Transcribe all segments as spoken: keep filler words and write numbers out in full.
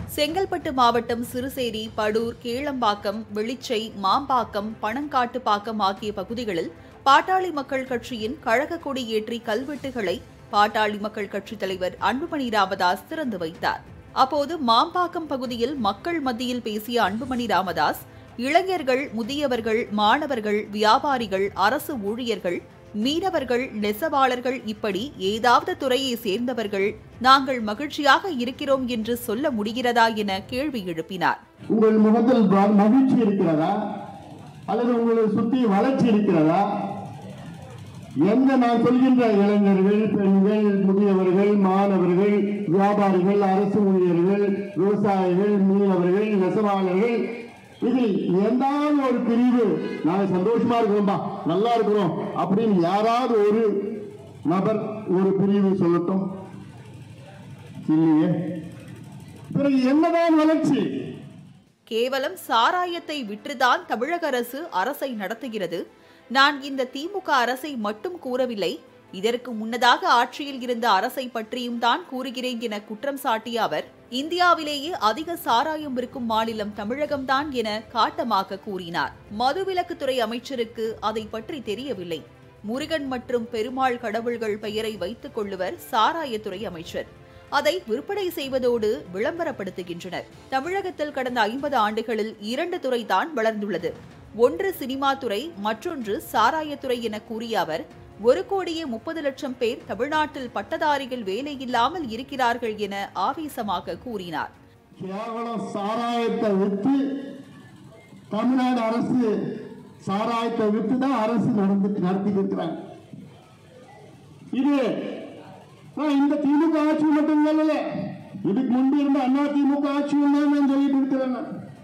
செங்கல்பட்டு மாவட்டம் சிறுசேரி, படூர், கேளம்பாக்கம், வெளிச்சை, மாம்பாக்கம், பனங்காட்டுப்பாக்கம் ஆகிய பகுதிகளில் பாட்டாளி மக்கள் கட்சியின் கழக கொடி ஏற்றி கல்வெட்டுகளை பாட்டாளி மக்கள் கட்சித் தலைவர் அன்புமணி ராமதாஸ் திறந்து வைத்தார். அப்போது மாம்பாக்கம் பகுதியில் மக்கள் மத்தியில் பேசிய அன்புமணி ராமதாஸ், இளைஞர்கள், முதியவர்கள், மாணவர்கள், வியாபாரிகள், அரசு ஊழியர்கள், மீனவர்கள், நெசவாளர்கள் இப்படி ஏதாவது துறையை சேர்ந்தவர்கள் நாங்கள் மகிழ்ச்சியாக இருக்கிறோம் என்று சொல்ல முடிகிறதா என கேள்வி எழுப்பினார். உங்கள் முகத்தில் மகிழ்ச்சி இருக்கிறதா அல்லது உங்களை சுற்றி வளர்ச்சி இருக்கிறதா? எந்த நான் சொல்கின்ற இளைஞர்கள், பெண்கள், முதியவர்கள், மாணவர்கள், வியாபாரிகள், அரசு ஊழியர்கள், விவசாயிகள், மீனவர்கள், நெசவாளர்கள், இது எந்தாவது ஒரு பிரிவு நாங்க சந்தோஷமா இருக்கிறோம்பா, நல்லா இருக்கிறோம் அப்படின்னு யாராவது ஒரு நபர் ஒரு பிரிவு சொல்லட்டும். இல்லையே. பிறகு என்னதான் வளர்ச்சி? கேவலம் சாராயத்தை விற்றுதான் தமிழக அரசு அரசை நடத்துகிறது. நான் இந்த திமுக அரசை மட்டும் கூறவில்லை, இதற்கு முன்னதாக ஆட்சியில் இருந்த அரசை பற்றியும் தான் கூறுகிறேன் என குற்றம் சாட்டிய அவர், இந்தியாவிலேயே அதிக சாராயம் விற்கும் மாநிலம் தமிழகம்தான் என காட்டமாக கூறினார். மதுவிலக்குத்துறை அமைச்சருக்கு அதை பற்றி தெரியவில்லை. முருகன் மற்றும் பெருமாள் கடவுள்கள் பெயரை வைத்துக் கொள்ளுவர் சாராயத்துறை அமைச்சர். அதை விற்பனை செய்வதோடு விளம்பரப்படுத்துகின்றனர். தமிழகத்தில் கடந்த ஐம்பது ஆண்டுகளில் இரண்டு துறை தான் வளர்ந்துள்ளது. ஒன்று சினிமா துறை, மற்றொன்று சாராயத்துறை என கூறிய அவர், ஒரு கோடியே முப்பது லட்சம் பேர் தமிழ்நாட்டில் பட்டதாரிகள் வேலை இல்லாமல் இருக்கிறார்கள் என ஆவேசமாக கூறினார். கேவலம் சாராயத்தை விற்று தமிழ்நாடு அரசு சாராயத்தை விற்று தான் அரசு நடந்துட்டு நடத்திட்டு இருக்கிறாங்க. இது இந்த திமுக ஆட்சி மட்டும் இல்ல, இதுக்கு முன்பு இருந்த அண்ணா திமுக ஆட்சி நான் சொல்லிட்டு இருக்கிறேன்.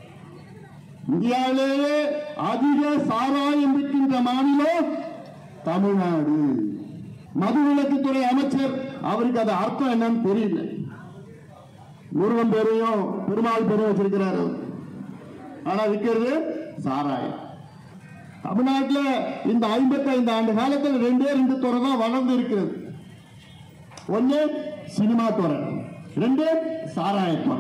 இந்தியாவிலேயே அதிக சாராயம் விற்கின்ற மாநிலம் தமிழ்நாடு. மதுவிலக்குத்துறை அமைச்சர் அவருக்கு அது அர்த்தம் என்னன்னு தெரியல. முருகன் பேரையும் பெருமாள் பேரையும் வச்சிருக்கிறாரு, ஆனா விற்கிறது சாராயம். தமிழ்நாட்டில் இந்த ஐம்பத்தி ஐந்து ஆண்டு காலத்தில் ரெண்டே ரெண்டு துறை தான் வளர்ந்து இருக்கிறது. ஒன்னு சினிமா துறை, ரெண்டு சாராயத்துறை.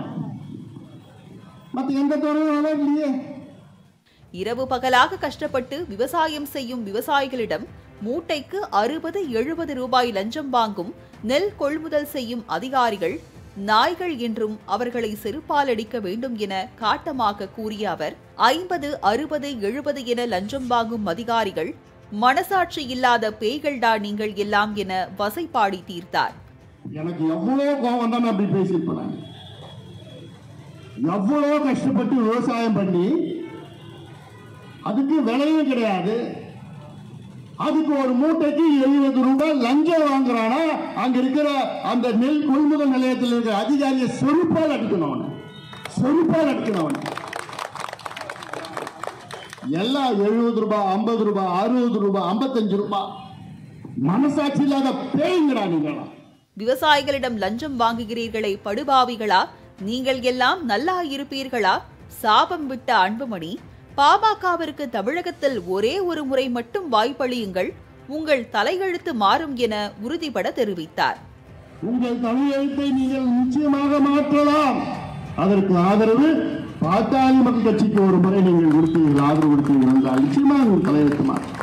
மற்ற எந்த துறையும் வளரலையே. இரவு பகலாக கஷ்டப்பட்டு விவசாயம் செய்யும் விவசாயிகளிடம் மூட்டைக்கு அறுபது எழுபது ரூபாய் லஞ்சம் வாங்கும் நெல் கொள்முதல் செய்யும் அதிகாரிகள் நாய்கள் என்றும் அவர்களை செருப்பால் அடிக்க வேண்டும் என காட்டமாக கூறிய அவர், ஐம்பது அறுபது எழுபது என லஞ்சம் வாங்கும் அதிகாரிகள் மனசாட்சி இல்லாத பேய்கள்டா நீங்கள் எல்லாம் என வசைப்பாடி தீர்த்தார். எனக்கு எவ்வளவு கோபம் தான் அப்படி பேசியிருப்பேன். எவ்வளவு கஷ்டப்பட்டு விவசாயம் பண்ணி அதுக்கு விலையும் கிடையாது, அதுக்கு ஒரு மூட்டைக்கு எழுபது ரூபாய் லஞ்சம் வாங்குறானா அங்க இருக்கிற அந்த நெல் கொள்முதல் நிலையத்தில் இருக்கிற அதிகாரியை சொருப்பால் அடிக்கணும், சொருப்பால் அடிக்கணும். எல்லாம் எழுபது ரூபாய், ஐம்பது ரூபாய், அறுபது ரூபாய், ஐம்பத்தஞ்சு ரூபாய். மனசாட்சி இல்லாத பேய்ங்கடா நீங்களா. விவசாயிகளிடம் லஞ்சம் வாங்குகிறீர்களே படுபாவிகளா, நீங்கள் எல்லாம் நல்லா இருப்பீர்களா? சாபம் விட்ட அன்புமணி, பாமகவிற்கு தமிழகத்தில் ஒரே ஒரு முறை மட்டும் வாய்ப்பளியுங்கள், உங்கள் தலையெழுத்து மாறும் என உறுதிபட தெரிவித்தார். உங்கள் தலையெழுத்தை நீங்கள் நிச்சயமாக மாற்றலாம். அதற்கு ஆதரவு பாட்டாளி மக்கள் கட்சிக்கு ஒரு முறை நீங்கள் கொடுத்தீர்கள், ஆதரவு கொடுத்தீர்கள் என்றால் நிச்சயமாக உங்கள் தலையெழுத்து மாறும்.